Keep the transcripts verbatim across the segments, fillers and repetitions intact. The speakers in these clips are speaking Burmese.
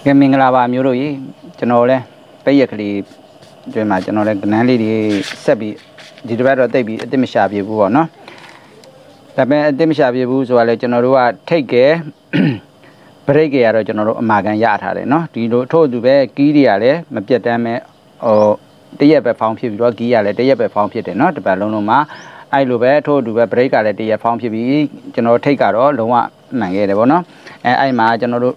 cái mình là bà miêu rồi cho nó đấy bây giờ thì rồi mà cho nó đấy cái này thì sẽ bị thì bây giờ tới bị tới mình xài bị bùa nó tại bên tới mình xài bị bùa rồi là cho nó rồi take cái break cái rồi cho nó mà cái giá thà đấy nó thì rồi thôi tụi bé ký đi à đấy mà biết em ờ tới giờ phải phòng phim rồi ký à đấy tới giờ phải phòng phim đấy nó tụi bé luôn luôn mà ai lúc bé thôi tụi bé break cái đấy tới giờ phòng phim bị cho nó take cái đó luôn à mà cái đấy bọn nó ai mà cho nó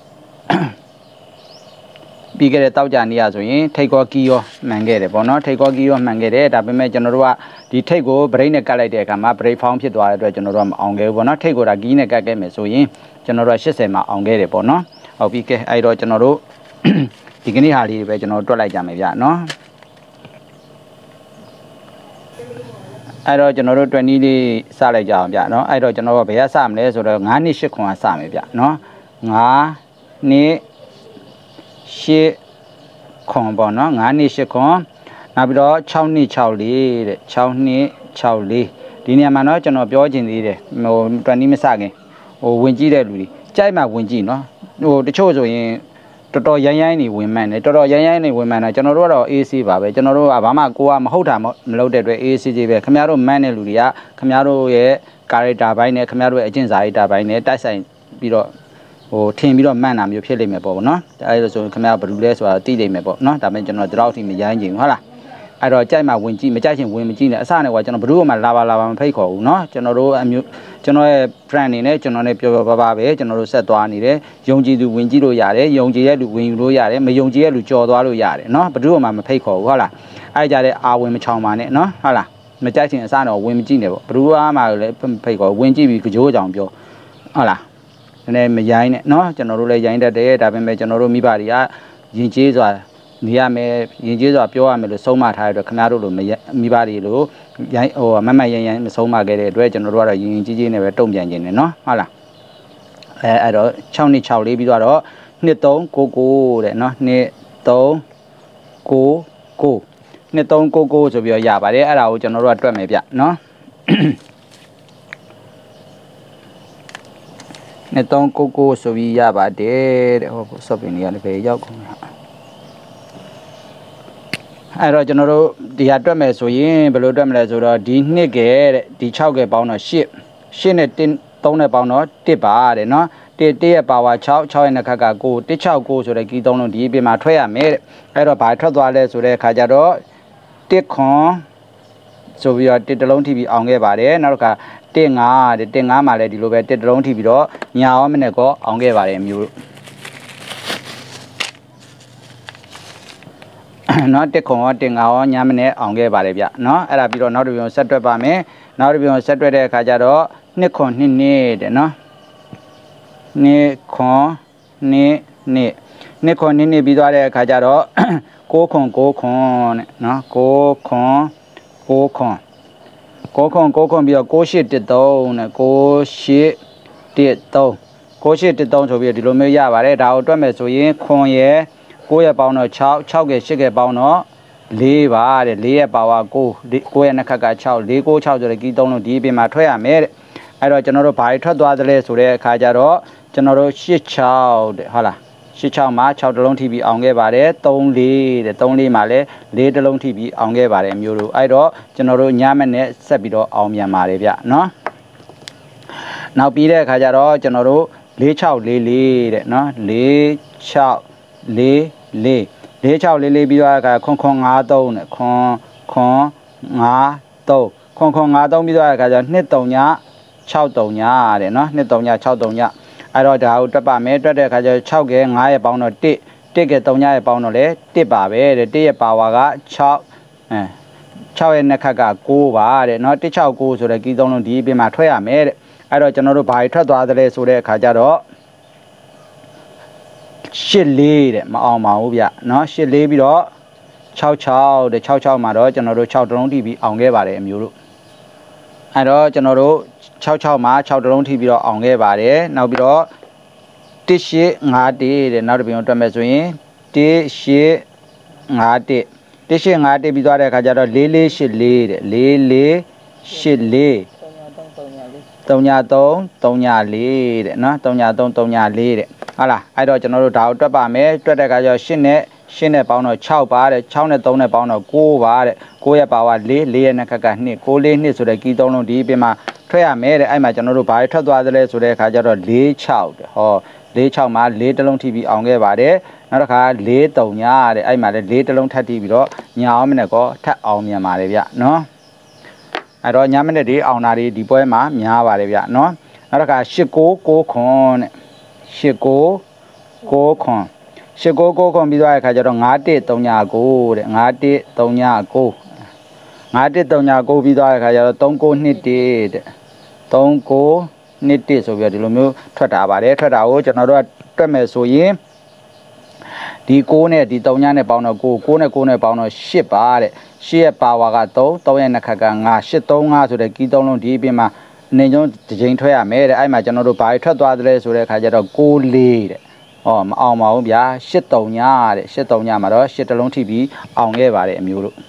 bị cái tàu chăn đi à rồi thấy có kêu mang cái đấy, bọn nó thấy có kêu mang cái đấy, tapi mấy cho nó rồi đi thấy có brain này cái đấy cái mà brain phong phía đó rồi cho nó rồi ông cái bọn nó thấy có là cái này cái cái mấy rồi cho nó rồi sẽ mà ông cái đấy bọn nó, ở bị cái ai rồi cho nó rồi thì cái này hà đi về cho nó tôi lại chạm mấy vậy nó, ai rồi cho nó rồi tôi đi xa lại chạm vậy nó, ai rồi cho nó bây giờ xăm đấy rồi ngã ní sẽ không xăm mấy vậy nó, ngã ní sẽ không bao nó ngã ní sẽ không, nào bây giờ cháu ní cháu lì đấy, cháu ní cháu lì, đi nhà mà nó cho nó béo chín đi đấy, mà tôi ní mới sao cái, ô quên chi đấy lùi, trái mà quên chi nó, ô để cho rồi, tôi tôi dài dài này quên mày này, tôi tôi dài dài này quên mày này, cho nó rồi rồi a xê vào về, cho nó rồi à mà cô mà hậu thảm mà lâu để rồi a xê về, không nhớ rồi mày này lùi à, không nhớ rồi cái cái đá bài này, không nhớ rồi trên giải đá bài này, tại sao bây giờ ô thiên bây giờ mày làm nhiều phía lên mày bảo nó, ai rồi không nhớ bự lên rồi tí lên mày bảo nó, tại bên cho nó đào thì mình dài nhiều hả là, ai rồi trái mà quên chi, mà trái chuyện quên mình chi này, sao này qua cho nó bự mà lava lava mà phải khổ nó, cho nó rồi em cho nó friend này, cho nó này biểu bà bà về, cho nó rồi sẽ toán này đấy, dùng chi được quên chi rồi giả đấy, dùng chi được quên rồi giả đấy, mà dùng chi được cho toán rồi giả đấy, nó bự mà mà phải khổ hả là, ai giả đấy à quên mà chọn mà này nó hả là, mà trái chuyện sao nó quên mình chi này, bự mà lại phải khổ quên chi vì cái chỗ chọn biểu, hả là nên mà dài này nó cho nó rồi dài ra đấy, tại vì cho nó rồi mi bà đi à, nhìn chi rồi, nia mẹ nhìn chi rồi biểu à mẹ rồi sống mà thay rồi khám rồi rồi mi bà đi rồi, dài ô mà mày dài mà sống mà cái đấy rồi cho nó rồi nhìn chi chi này về trông dài này nó, hả là, ở đó trong này chào đi bây giờ đó, nét tông cô cô đấy nó nét tông cô cô, nét tông cô cô rồi bây giờ giả bà đấy ở đâu cho nó rồi cho mẹ biết nó. nè tông cô cô số vi ya bà đế để họ số bên này về giáo không ai rồi cho nó rồi đi học trong mấy số yên bây giờ trong mấy số đó đi nè cái đi chào cái bao nó ship ship này tin tông này bao nó tiếp bà đấy nó tiếp tiếp bảoว่า chào chào này cái cái cô tiếp chào cô số đấy cái tông nó đi bên mà thuê à mẹ ai rồi bài thoát ra đấy số đấy khai ra đó tiếp con số bây giờ tiếp long ti vi ông cái bà đấy nó cái tiếng ngà để tiếng ngà mà lại đi lúc về tiếng long ti vi đó nhà mình này có ông cái bà đấy nhiều nó tiếng con tiếng ngà nhà mình này ông cái bà đấy vậy nó ở đây bây giờ nó được set up bà mẹ nó được set up để khai ra đó nè con nè nè đấy nó nè con nè nè nè con nè nè bây giờ để khai ra đó cố con cố con nó cố con cố con cố con cố con bây giờ cố shit tiệt đâu này cố shit tiệt đâu cố shit tiệt đâu rồi bây giờ đi luôn mới ra vào đây đào cho mẹ số yên con ye cố ye bao nó cháo cháo cái shit cái bao nó lì vào để lì bao à cố cố ye nó khắc cái cháo lì cố cháo rồi cái đâu nó đi bên mà thuê à mẹ ai rồi cho nó bài thoát đoạt rồi số đấy khai ra đó cho nó shit cháo để hả là shit cháo mà cháo đồ long ti vi ông cái bà đấy tông lì để tông lì mà lấy lì đồ long ti vi ông cái bà đấy nhiều rồi ai đó cho nó nhà mình này sẽ bị đó ông nhà mà đấy vậy nó nào pi đấy khai ra đó cho nó lì cháo lì lì đấy nó lì cháo lì lì lì cháo lì lì bây giờ cái con con ngã đâu này con con ngã đâu con con ngã đâu bây giờ cái nét đâu nhá cháo đâu nhá đấy nó nét đâu nhá cháo đâu nhá ai rồi đào cho bà mẹ cho để cái cho cháo cái ngài bao nó tê tê cái tông nhà bao nó lấy tê bà về để tê bà vào cái cháo cháo cái này cái cô bà để nó tê cháo cô rồi cái tông nó đi bên mà thuê à mẹ ai rồi cho nó bài thoát đoạt rồi rồi để cái đó xịt lì để mà ông màu vậy nó xịt lì bây đó cháo cháo để cháo cháo mà đó cho nó cháo trong đi bị ông cái bà để em yêu ai đó cho nó cháo cháo mà cháo đồ long ti vi đó ông cái bà đấy nào bây giờ tết xí ngã tết để nào bây giờ trong mấy số yên tết xí ngã tết tết xí ngã tết bây giờ đây cái giờ đó lê lê xí lê đấy lê lê xí lê tông nhà tông tông nhà lê đấy nó tông nhà tông tông nhà lê đấy ဟုတ်လားအဲ့တော့ကျွန်တော်တို့ဒါကိုတွက်ပါမယ်တွက်တဲ့အခါကျတော့ရှစ်နဲ့ရှစ်နဲ့ပေါင်းတော့၆ပါတဲ့၆နဲ့၃နဲ့ပေါင်းတော့၉ပါတဲ့၉ရဲ့ပါဝါ၄၄ရဲ့နှစ်ခက်ကနှစ်၉၄နှစ်ဆိုတဲ့ကီးသုံးလုံးဒီပြင်မှာထွက်ရမယ်တဲ့အဲ့မှာကျွန်တော်တို့ဘာတွေထွက်သွားသလဲဆိုတဲ့အခါကျတော့၄၆တဲ့ဟော၄၆မှာ၄တလုံးထိပြီးအောင်ခဲ့ပါတယ်နောက်တစ်ခါ၄၃ညတဲ့အဲ့မှာလည်း၄တလုံးထပ်ထိပြီးတော့ညာအောင်မနဲ့ကောထပ်အောင်မြန်ပါတယ်ဗျနော်အဲ့တော့ညမနဲ့ဒီအောင်တာတွေဒီပွဲမှာများပါတယ်ဗျနော်နောက်တစ်ခါ၈၉၉ခွန်တဲ့၈၉၉ခွန်၈၉၉ခွန်ပြီးသွားတဲ့အခါကျတော့၅၁၃ည၉တဲ့၅၁၃ည၉၅၁၃ည၉ပြီးသွားတဲ့အခါကျတော့၃၉၂၁တဲ့၃၉၂၁ဆိုပြီးတော့ဒီလိုမျိုးထွက်တာပါတယ်ထွက်တာကိုကျွန်တော်တို့ကတွက်မယ်ဆိုရင်ဒီ၉နဲ့ဒီ၃ညနဲ့ပေါင်းတော့၉၉နဲ့၉နဲ့ပေါင်းတော့၈ပါတဲ့၈ရဲ့ပါဝါက၃ ၃ရဲ့နှစ်ခက်က၅ ၈၃၅ဆိုတဲ့ကီးသုံးလုံးဒီအပြင်မှာအနေကျုံတစ်ချိန်ထွက်ရမယ်တဲ့အဲ့မှာကျွန်တော်တို့ဘာထွက်သွားသလဲဆိုတဲ့အခါကျတော့၉၄တဲ့ဟောမအောင်ပါဘူးဗျာ၈၃ညတဲ့၈၃ညမှာတော့၈တလုံးထိပြီးအောင်ခဲ့ပါတယ်အမျိုးတို့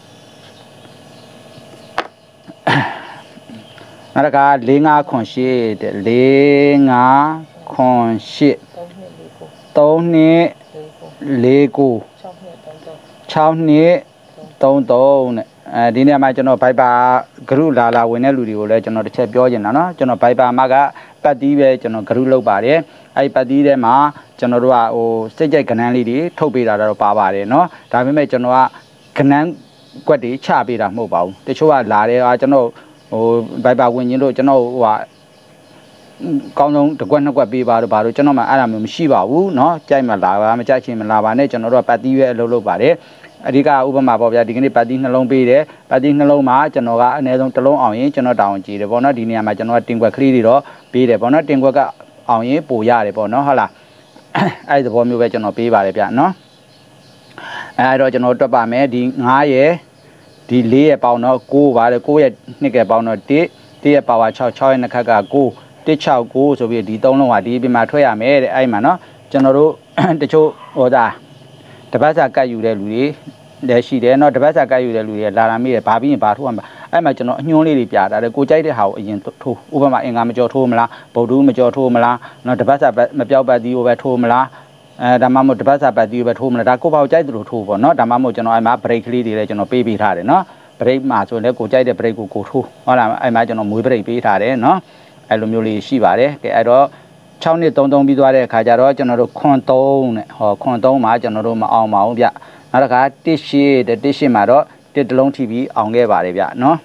နောက်တစ်ခါ၄၅ခွန်၈တဲ့၄၅ခွန်၈၃နှစ်၄၉၆နှစ်၃၃တဲ့အဲဒီနေ့မှာကျွန်တော်ဘိုက်ပါဂရုလာလာဝင်တဲ့လူတွေကိုလည်းကျွန်တော်တစ်ချက်ပြောချင်တာเนาะကျွန်တော်ဘိုက်ပါမှာကပတ်တီးပဲကျွန်တော်ဂရုလုပ်ပါတယ်အဲဒီပတ်တီးထဲမှာကျွန်တော်တို့ကဟိုစိတ်ကြိုက်ကနန်းလေးတွေထုတ်ပေးတာတော့ပါပါတယ်เนาะဒါပေမဲ့ကျွန်တော်ကကနန်းကွက်တွေချပေးတာမဟုတ်ပါဘူးတချို့ကလာတယ်ဟာကျွန်တော်ဟိုဘိုက်ပါဝင်ရင်တို့ကျွန်တော်ဟိုဟာကောင်းဆုံးတစ်ကွက်နှစ်ကွက်ပေးပါတော့ဘာလို့ကျွန်တော်မှအဲ့ဒါမျိုးမရှိပါဘူးเนาะကြိုက်မှလာပါမကြိုက်ချင်မလာပါနဲ့ကျွန်တော်တို့ကပတ်တီးပဲအလုပ်လုပ်ပါတယ်အဓိကဥပမာပေါ့ဗျာဒီကနေ့ပတ်တီးနှလုံးပေးတယ်ပတ်တီးနှလုံးမှာကျွန်တော်ကအနည်းဆုံးတစ်လုံးအောင်ရင်ကျွန်တော်တောင်းကြည့်တယ်ပေါ့နော်ဒီနေရာမှာကျွန်တော်ကတင်ကွက်ကလေးတွေတော့ပေးတယ်ပေါ့နော်တင်ကွက်ကအောင်ရင်ပို့ရတယ်ပေါ့နော်ဟုတ်လားအဲ့ဒီသဘောမျိုးပဲကျွန်တော်ပေးပါတယ်ဗျာနော်အဲ့တော့ကျွန်တော်တွက်ပါမယ်ဒီ၅ရဲ့ဒီ၄ရဲ့ပေါင်းတော့၉ပါတယ်၉ရဲ့နှစ်ကပေါင်းတော့၁၁ရဲ့ပါဝါ၆ ၆ရဲ့နှစ်ခက်က၉ ၁၆၉ဆိုပြီးဒီသုံးလုံးကဒီပြင်မှာထွက်ရမယ်တဲ့အဲ့မှာနော်ကျွန်တော်တို့တချို့ဟောတာတပတ်စာကတ်ယူတဲ့လူတွေလည်းရှိတယ်เนาะတပတ်စာကတ်ယူတဲ့လူတွေလာလာမိတယ်ဘာပြီးရင်ဘာထိုးရမှာအဲ့မှာကျွန်တော်အညွှန်းလေးတွေပြတာတယ်ကိုကြိုက်တဲ့ဟာကိုအရင်ထိုးဥပမာအင်္ဂါမကြောထိုးမလားဗုဒ္ဓမကြောထိုးမလားเนาะတပတ်စာမပြောက်ပတ်သီးကိုပဲထိုးမလားအဲဒါမှမဟုတ်တပတ်စာပတ်သီးကိုပဲထိုးမလားဒါကိုပေါ့ကြိုက်သလိုထိုးပေါ့เนาะဒါမှမဟုတ်ကျွန်တော်အဲ့မှာ break ကလေးတွေလည်းကျွန်တော်ပေးပေးထားတယ်เนาะ break မှာဆိုလည်းကိုကြိုက်တဲ့ break ကိုကိုထိုးဟုတ်လားအဲ့မှာကျွန်တော်မွေး break ပေးထားတယ်เนาะအဲ့လိုမျိုးလေးရှိပါတယ်ကဲအဲ့တော့၆နှစ်၃၃ပြီးသွားတဲ့အခါကျတော့ကျွန်တော်တို့ခွန်၃နဲ့ဟောခွန်၃မှာကျွန်တော်တို့မအောင်ပါဘူးဗျနောက်တစ်ခါ၁၈တဲ့၁၈မှာတော့တစ်တလုံးထိပြီးအောင်ခဲ့ပါတယ်ဗျနော်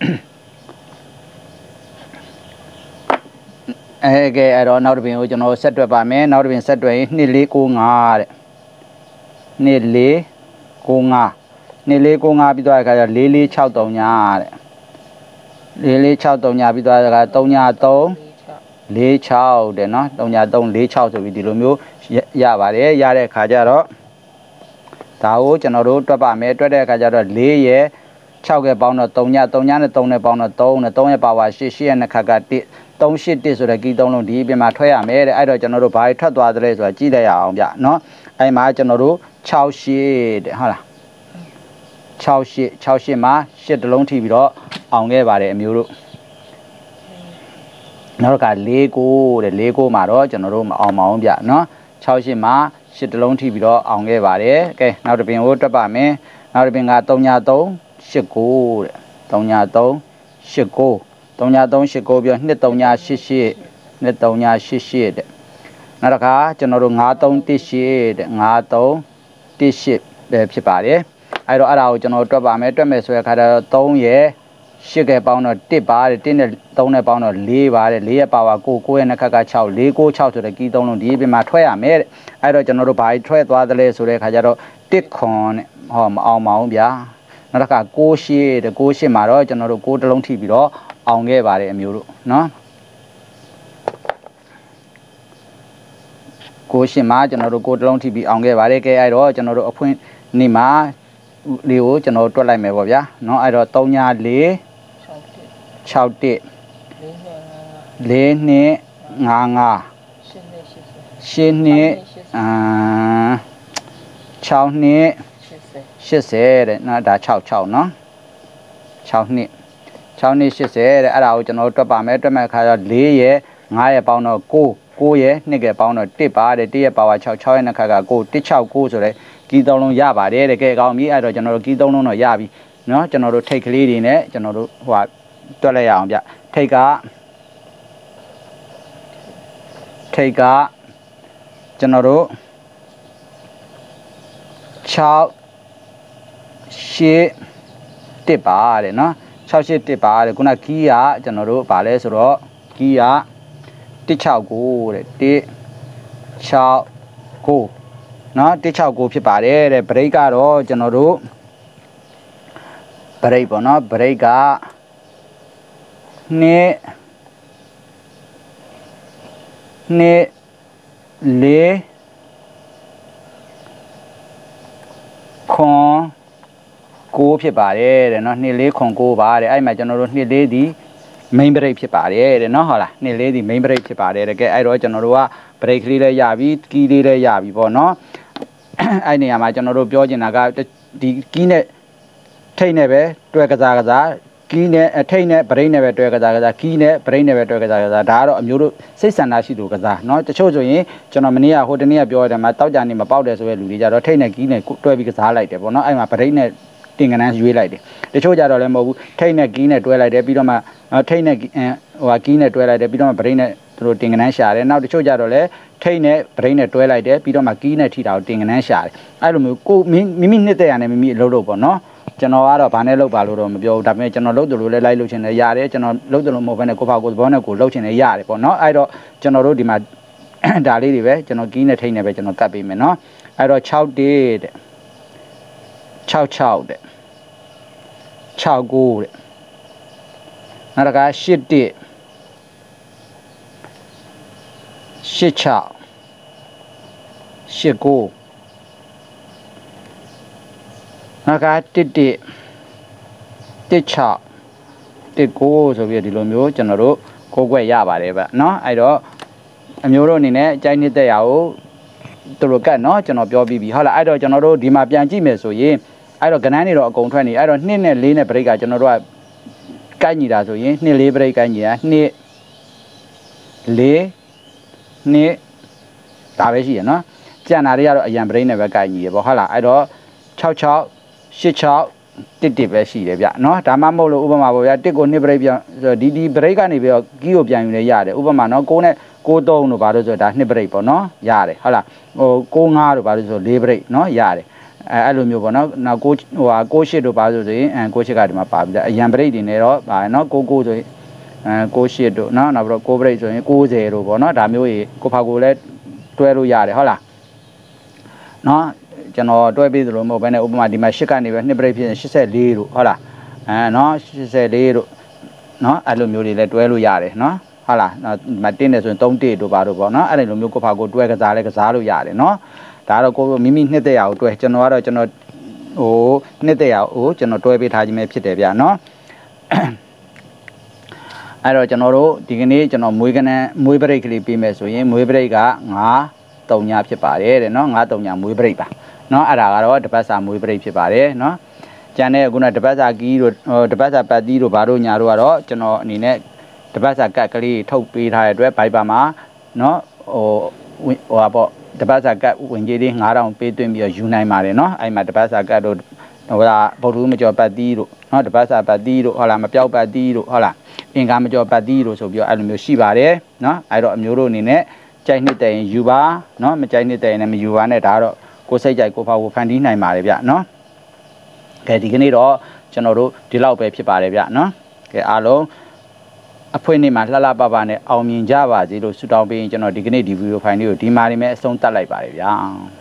အဲကဲအဲ့တော့နောက်တစ်ပင်ကိုကျွန်တော်ဆက်တွက်ပါမယ်နောက်တစ်ပင်ဆက်တွက်ရင်၂၄၉၅တဲ့၂၄၉၅၂၄၉၅ပြီးသွားတဲ့အခါကျတော့၄၄၆၃ညတဲ့၄၄၆၃ညပြီးသွားတဲ့အခါ၃ည၃၄၆တဲ့နော်၃ည၃၄၆ဆိုပြီးဒီလိုမျိုးရပါတယ်ရတဲ့အခါကျတော့ဒါကိုကျွန်တော်တို့တွက်ပါမယ်တွက်တဲ့အခါကျတော့၄ရဲ့၆ရဲ့ပေါင်းတော့၃ည၃ညနဲ့၃နဲ့ပေါင်းတော့၃နဲ့၃ရဲ့ပါဝါ၈ ၈ရဲ့နှစ်ခက်က၁ ၃၈၁ဆိုတဲ့ကီးသုံးလုံးဒီအပြင်မှာထွက်ရမယ်တဲ့အဲ့တော့ကျွန်တော်တို့ဘာတွေထွက်သွားသလဲဆိုတာကြည့်လိုက်ရအောင်ဗျနော်အဲ့မှာကျွန်တော်တို့၆၈တဲ့ဟုတ်လား၆၈၆၈မှာ၈တလုံးထိပြီးတော့အောင်ခဲ့ပါတယ်အမျိုးတို့နောက်က၄၉တဲ့၄၉မှာတော့ကျွန်တော်တို့မအောင်ပါဘူးဗျနော်၆၈မှာ၈တလုံးထိပြီးတော့အောင်ခဲ့ပါတယ်ကဲနောက်တစ်ပင်ကိုတွက်ပါမယ်နောက်တစ်ပင်က၃ည၃ ၈၉တဲ့၃ည၃ ၈၉ ၃ည၃ ၈၉ပြီးတော့၂၃ည၈၈ ၂၃ည၈၈တဲ့နောက်တစ်ခါကျွန်တော်တို့၅၃၁၈တဲ့၅၃၁၈ပဲဖြစ်ပါတယ်အဲ့တော့အဲ့ဒါကိုကျွန်တော်တွက်ပါမယ်တွက်မယ်ဆိုတဲ့အခါကျတော့၃ရဲ့၈ကပေါင်းတော့၁ပါတယ်၁နဲ့၃နဲ့ပေါင်းတော့၄ပါတယ်၄ရဲ့ပါဝါ၉ ၉ရဲ့နှစ်ခက်က၆ ၄၉၆ဆိုတဲ့ကီးသုံးလုံးဒီအပြင်မှာထွက်ရမယ်တဲ့အဲ့တော့ကျွန်တော်တို့ဘာထွက်သွားသလဲဆိုတဲ့အခါကျတော့၁ခွန်နဲ့ဟောမအောင်ပါဘူးဗျာနောက်တစ်ခါ၉၈တဲ့၉၈မှာတော့ကျွန်တော်တို့၉တလုံးထိပြီးတော့အောင်ခဲ့ပါတယ်အမျိုးတို့နော်၉၈မှာကျွန်တော်တို့၉တလုံးထိပြီးအောင်ခဲ့ပါတယ်ကဲအဲ့တော့ကျွန်တော်တို့အဖွင့်နေ့မှာလေးကိုကျွန်တော်တွက်လိုက်မယ်ပေါ့ဗျာเนาะအဲ့တော့၃ည၄၆၁၄နှစ်၅၅၈နှစ်အာ၆နှစ်၈၀တဲ့เนาะဒါ၆၆เนาะ၆နှစ်၆နှစ်၈၀တဲ့အဲ့ဒါကိုကျွန်တော်တွက်ပါမယ်တွက်မဲ့ခါကျတော့၄ရဲ့၅ရဲ့ပေါင်းတော့၉၉ကိုရဲ့နှစ်ကပေါင်းတော့တစ်ပါတယ်တစ်ရဲ့ပါဝါ6 6ရဲ့နှစ်ခါကကိုတစ်6 9ဆိုတဲ့ကီးသုံးလုံးရပါတယ်တကယ်ကောင်းပြီအဲ့တော့ကျွန်တော်တို့ကီးသုံးလုံးတော့ရပြီနော်ကျွန်တော်တို့ထိတ်ကလေးတွေနဲ့ကျွန်တော်တို့ဟိုတွက်လိုက်ရအောင်ဗျထိတ်ကထိတ်ကကျွန်တော်တို့6 8တစ်ပါတယ်နော်6 8တစ်ပါတယ်ခုနကီးကကျွန်တော်တို့ဗာလဲဆိုတော့ကီးကတစ်6 9တဲ့တစ်6 9နော်တစ်6 9ဖြစ်ပါတယ်တဲ့ဘရိတ်ကတော့ကျွန်တော်တို့ဘရိတ်ပေါ့နော်ဘရိတ်ကနှစ်နှစ်လေးခွန်ကိုဖြစ်ပါတယ်တဲ့နော်နှစ်လေးခွန်ကိုပါတဲ့အဲ့မှာကျွန်တော်တို့နှစ်လေးဒီ main break ဖြစ်ပါတယ်တဲ့နော်ဟုတ်လားနှစ်လေးဒီ main break ဖြစ်ပါတယ်တကယ်အဲ့တော့ကျွန်တော်တို့က break ကလေးလည်းရပြီ key လေးလည်းရပြီပေါ့နော်အဲ့နေရာမှာကျွန်တော်တို့ပြောချင်တာကဒီ key နဲ့ထိတ်နဲ့ပဲတွဲကစားကစား key နဲ့ထိတ်နဲ့ break နဲ့ပဲတွဲကစားကစား key နဲ့ break နဲ့ပဲတွဲကစားကစားဒါကတော့အမျိုးတို့စိတ်ဆန္ဒရှိသူကစားနော်တချို့ဆိုရင်ကျွန်တော်မနေ့ကဟိုတနေ့ကပြောရတယ်မှာတောက်ကြနေမပေါက်တယ်ဆိုတဲ့လူတွေကြတော့ထိတ်နဲ့ key နဲ့တွဲပြီးကစားလိုက်တယ်ပေါ့နော်အဲ့မှာ break နဲ့တင်ကနန်းရွေးလိုက်တယ်တချို့ကြတော့လည်းမဟုတ်ဘူးထိတ်နဲ့ key နဲ့တွဲလိုက်တယ်ပြီးတော့မှထိတ်နဲ့ဟိုဟာ key နဲ့တွဲလိုက်တယ်ပြီးတော့မှ break နဲ့သူတို့တင်ကနန်းရှာတယ်နောက်တချို့ကြတော့လည်းထိတ်နဲ့ break နဲ့တွဲလိုက်တယ်ပြီးတော့မှ key နဲ့ထိတာကိုတင်ကနန်းရှာတယ်အဲ့လိုမျိုးကိုမိမိနှစ်သက်ရနဲ့မိမိအလုပ်လုပ်ပေါ့နော်ကျွန်တော်ကတော့ဘာနဲ့လုပ်ပါလို့တော့မပြောဘူးဒါပေမဲ့ကျွန်တော်လုပ်တယ်လို့လည်းလိုက်လုပ်ချင်တယ်ရတယ်ကျွန်တော်လုပ်တယ်လို့မဟုတ်ဘဲနဲ့ကိုဖောက်ကိုသဘောနဲ့ကိုလုပ်ချင်တယ်ရတယ်ပေါ့နော်အဲ့တော့ကျွန်တော်တို့ဒီမှာဒါလေးတွေပဲကျွန်တော် key နဲ့ထိတ်နဲ့ပဲကျွန်တော်ကတ်ပေးမယ်နော်အဲ့တော့6တဲ့6 6တဲ့6 9တဲ့နောက်တစ်ခါ8တဲ့8 6 8 9နောက်တစ်ခါ1တဲ့1 6 1 9ဆိုပြီးဒီလိုမျိုးကျွန်တော်တို့ကိုယ်ွက်ရပါတယ်ဗျเนาะအဲ့တော့အမျိုးတို့အနေနဲ့အကြိုက်နှစ်သက်ရအောင်သူတို့ကတ်เนาะကျွန်တော်ပြောပြီးပြီဟုတ်လားအဲ့တော့ကျွန်တော်တို့ဒီမှာပြန်ကြည့်မယ်ဆိုရင်အဲ့တော့ကဏ္ဍနေတော့အကုန်ထွက်နေအဲ့တော့နှစ်နဲ့လေးနဲ့ break ကကျွန်တော်တို့ကကိုက်ညီတာဆိုရင်နှစ်လေး break ကိုက်ညီတာနှစ်လေးနှစ်ဒါပဲရှိရနော်ကြံတာတွေကတော့အရန် break နဲ့ပဲကိုက်ညီရပေါ့ဟုတ်လားအဲ့တော့6 6 8 6တစ်တစ်ပဲရှိတယ်ဗျနော်ဒါမှမဟုတ်လို့ဥပမာပေါ့ဗျာတစ်ကိုနှစ် break ပြန်ဒီဒီ break ကနေပြီးတော့ကီးကိုပြန်ယူလဲရတယ်ဥပမာနော်9နဲ့9 3တို့ဘာလို့ဆိုတော့ဒါနှစ် break ပေါ့နော်ရတယ်ဟုတ်လားဟို9 5တို့ဘာလို့ဆို၄ break နော်ရတယ်အဲအဲ့လိုမျိုးပေါ့နော်နောက်9ဟိုဟာ9 8တို့ဘာလို့ဆိုရင်အဲ9 8ကဒီမှာပါပြီအရန် break တွေနေတော့ပါနော်9 9ဆိုရင်အဲ9 8တို့နော်နောက်ပြီးတော့9 break ဆိုရင်90တို့ပေါ့နော်ဒါမျိုးကြီးကိုဖောက်ကိုလည်းတွဲလို့ရတယ်ဟုတ်လားနော်ကျွန်တော်တွဲပြီးသလိုမဟုတ်ဘဲနဲ့ဥပမာဒီမှာ၈ကနေပဲနှစ် break ဖြစ်ရင်၈၄တို့ဟုတ်လားအဲနော်၈၄တို့နော်အဲ့လိုမျိုးတွေလည်းတွဲလို့ရတယ်နော်ဟုတ်လားဒီမှာတင်းနေဆိုရင်၃တစ်တို့ပါတို့ပေါ့နော်အဲ့လိုမျိုးကိုဖောက်ကိုတွဲကစားလဲကစားလို့ရတယ်နော်ဒါတော့ကိုမိမိနှစ်သက်ရအောင်တွဲကျွန်တော်ကတော့ကျွန်တော်ဟိုနှစ်သက်ရအောင်ဟိုကျွန်တော်တွဲပေးထားခြင်းပဲဖြစ်တယ်ဗျာနော်အဲ့တော့ကျွန်တော်တို့ဒီကနေ့ကျွန်တော်မွေးကနန်းမွေးပရိတ်ကလေးပေးမယ်ဆိုရင်မွေးပရိတ်က9 3ညဖြစ်ပါတယ်တဲ့နော်9 3ညမွေးပရိတ်ပါနော်အဲ့ဒါကတော့တပတ်စာမွေးပရိတ်ဖြစ်ပါတယ်နော်ကျန်တဲ့ခုနတပတ်စာကီးတို့တပတ်စာပတ်တီးတို့ဘာတို့ညာတို့ကတော့ကျွန်တော်အနေနဲ့တပတ်စာကတ်ကလေးထုတ်ပေးထားတဲ့အတွက်ဘိုက်ပါမှာနော်ဟိုဟိုဟာပေါ့တပတ်စာကတ်ဝင်ကြီးလေး9000ပေးသွင်းပြီးတော့ယူနိုင်ပါတယ်နော်အဲ့မှာတပတ်စာကတ်တို့ဟိုလားဗုဒ္ဓမကျော်ပတ်တီးတို့နော်တပတ်စာပတ်တီးတို့ဟုတ်လားမပြောက်ပတ်တီးတို့ဟုတ်လားအင်္ဂါမကျော်ပတ်တီးတို့ဆိုပြီးတော့အဲ့လိုမျိုးရှိပါတယ်နော်အဲ့တော့အမျိုးတို့အနေနဲ့ကြိုက်နှစ်တဲ့ရင်ယူပါနော်မကြိုက်နှစ်တဲ့ရင်လည်းမယူပါနဲ့ဒါကတော့ကိုစိတ်ကြိုက်ကိုဖောက်ကိုဖန်တီးနိုင်ပါတယ်ဗျနော်ကဲဒီကနေ့တော့ကျွန်တော်တို့ဒီလောက်ပဲဖြစ်ပါတယ်ဗျနော်ကဲအားလုံးအဖွင့်နေ့မှာလှလှပပနဲ့အောင်မြင်ကြပါစေလို့ဆုတောင်းပေးရင်ကျွန်တော်ဒီကနေ့ဒီဗီဒီယိုဖိုင်လေးကိုဒီမှာနေမဲ့အဆုံးသတ်လိုက်ပါတယ်ဗျာ